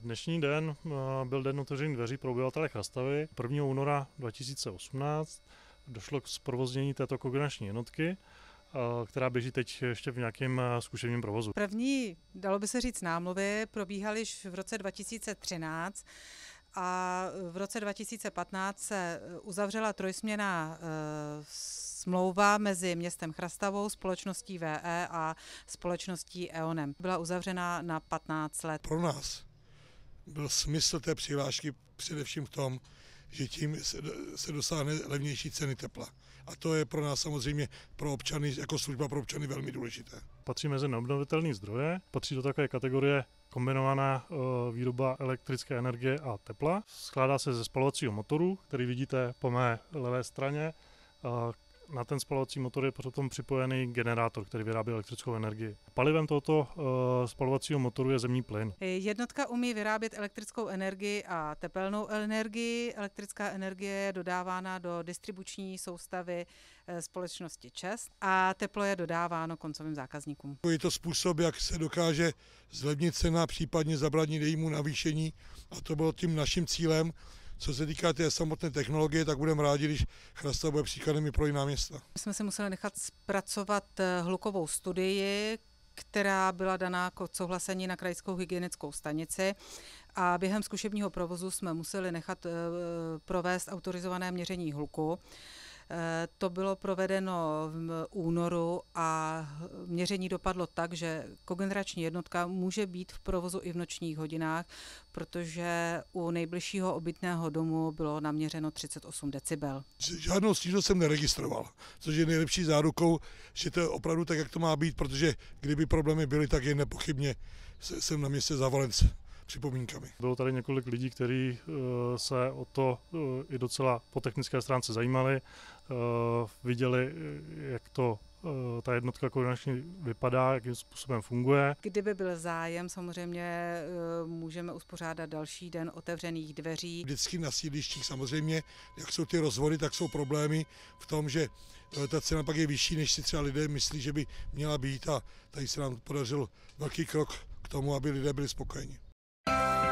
Dnešní den byl den otevřených dveří pro obyvatele Chrastavy. 1. února 2018 došlo k zprovoznění této kogenerační jednotky, která běží teď ještě v nějakém zkušebním provozu. První, dalo by se říct, námluvy probíhaly již v roce 2013 a v roce 2015 se uzavřela trojsměnná smlouva mezi městem Chrastavou, společností VE a společností EONem. Byla uzavřena na 15 let. Pro nás byl smysl té přihlášky především v tom, že tím se dosáhne levnější ceny tepla. A to je pro nás samozřejmě pro občany, jako služba pro občany velmi důležité. Patří mezi neobnovitelné zdroje, patří do takové kategorie kombinovaná výroba elektrické energie a tepla. Skládá se ze spalovacího motoru, který vidíte po mé levé straně. Na ten spalovací motor je potom připojený generátor, který vyrábí elektrickou energii. Palivem tohoto spalovacího motoru je zemní plyn. Jednotka umí vyrábět elektrickou energii a tepelnou energii. Elektrická energie je dodávána do distribuční soustavy společnosti ČEZ a teplo je dodáváno koncovým zákazníkům. Je to způsob, jak se dokáže zlevnit cena, případně zabránit jejímu navýšení, a to bylo tím naším cílem. Co se týká té samotné technologie, tak budeme rádi, když Chrastava bude příkladem i pro jiná města. My jsme si museli nechat zpracovat hlukovou studii, která byla daná k odsouhlasení na krajskou hygienickou stanici, a během zkušebního provozu jsme museli nechat provést autorizované měření hluku. To bylo provedeno v únoru a měření dopadlo tak, že kogenerační jednotka může být v provozu i v nočních hodinách, protože u nejbližšího obytného domu bylo naměřeno 38 decibel. Žádnou stížnost jsem neregistroval, což je nejlepší zárukou, že to je opravdu tak, jak to má být, protože kdyby problémy byly, tak je nepochybně jsem na městě zavalen připomínkami. Bylo tady několik lidí, kteří se o to i docela po technické stránce zajímali, viděli, jak to ta jednotka kogenerační vypadá, jakým způsobem funguje. Kdyby byl zájem, samozřejmě můžeme uspořádat další den otevřených dveří. Vždycky na sídlištích samozřejmě, jak jsou ty rozvody, tak jsou problémy v tom, že ta cena pak je vyšší, než si třeba lidé myslí, že by měla být, a tady se nám podařil velký krok k tomu, aby lidé byli spokojeni.